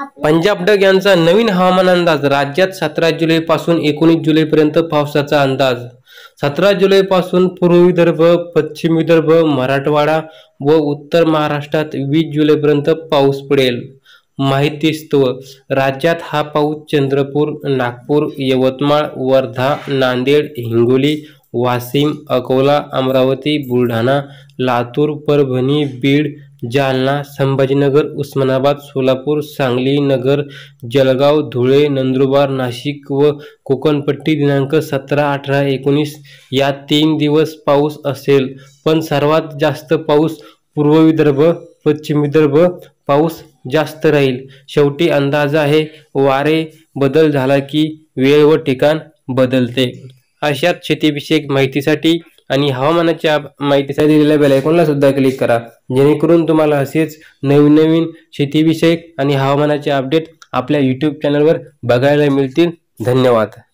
पंजाब डग यांचा नवीन हवामान अंदाज। राज्यात 17 जुलै पासून 19 जुलै पर्यंत पावसाचा अंदाज। 17 जुलै पासून पूर्व विदर्भ, पश्चिम विदर्भ, मराठवाडा व उत्तर महाराष्ट्रात 20 जुलै पर्यंत पाऊस पडेल। माहितीस्तव राज्यात हा पाऊस चंद्रपूर, नागपूर, यवतमाळ, वर्धा, नांदेड, हिंगोली, वाशिम, अकोला, अमरावती, बुलढाणा, लातूर, परभणी, बीड, जालना, संभाजीनगर, उस्मानाबाद, सोलापूर, सांगली, नगर, जळगाव, धुळे, नंदुरबार, नाशिक व कोकणपट्टी दिनांक 17, 18, 19 या 3 दिवस पाऊस असेल, पण सर्वात जास्त पाऊस पूर्व विदर्भ, पश्चिम विदर्भ पाऊस जास्त राहील। शेवटी अंदाज आहे, वारे बदल झाला की वेळ व ठिकाण बदलते। अशाच शेतीविषयक माहितीसाठी आणि हवामानाच्या माहितीसाठी दिलेल्या बेल आयकॉनला सुद्धा क्लिक करा, जेणेकरून तुम्हाला असेच नवीन शेतीविषयक आणि हवामानाचे अपडेट आपल्या YouTube चॅनलवर बघायला मिळतील। धन्यवाद।